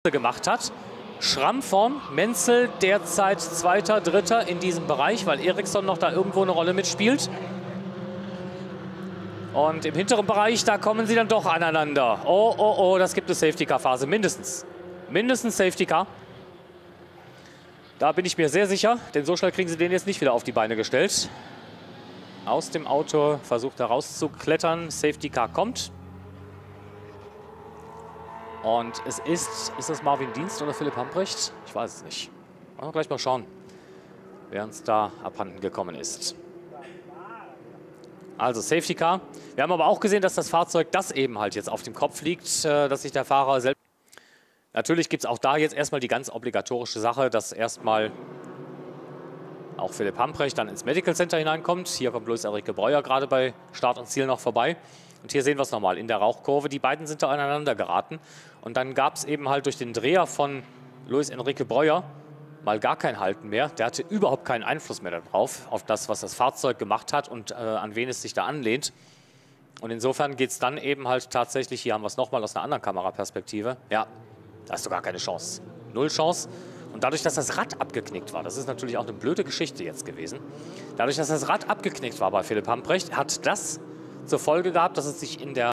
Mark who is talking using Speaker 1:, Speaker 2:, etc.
Speaker 1: gemacht hat. Schramm vorn, Menzel derzeit Zweiter, Dritter in diesem Bereich, weil Eriksson noch da irgendwo eine Rolle mitspielt. Und im hinteren Bereich, da kommen sie dann doch aneinander. Oh, oh, oh, das gibt eine Safety-Car-Phase, mindestens. Mindestens Safety-Car. Da bin ich mir sehr sicher, denn so schnell kriegen sie den jetzt nicht wieder auf die Beine gestellt. Aus dem Auto versucht er rauszuklettern, Safety-Car kommt. Und es ist das Marvin Dienst oder Philipp Hamprecht? Ich weiß es nicht. Wollen wir gleich mal schauen, wer uns da abhanden gekommen ist. Also Safety Car. Wir haben aber auch gesehen, dass das Fahrzeug, das eben halt jetzt auf dem Kopf liegt, dass sich der Fahrer selbst... Natürlich gibt es auch da jetzt erstmal die ganz obligatorische Sache, dass erstmal auch Philipp Hamprecht dann ins Medical Center hineinkommt. Hier kommt Luis Enrique Breuer gerade bei Start und Ziel noch vorbei. Und hier sehen wir es nochmal in der Rauchkurve. Die beiden sind da aneinander geraten. Und dann gab es eben halt durch den Dreher von Luis Enrique Breuer mal gar kein Halten mehr. Der hatte überhaupt keinen Einfluss mehr darauf, auf das, was das Fahrzeug gemacht hat und an wen es sich da anlehnt. Und insofern geht es dann eben halt tatsächlich, hier haben wir es nochmal aus einer anderen Kameraperspektive. Ja, da hast du gar keine Chance. Null Chance. Und dadurch, dass das Rad abgeknickt war, das ist natürlich auch eine blöde Geschichte jetzt gewesen. Dadurch, dass das Rad abgeknickt war bei Philipp Hamprecht, hat das zur Folge gehabt, dass es sich in der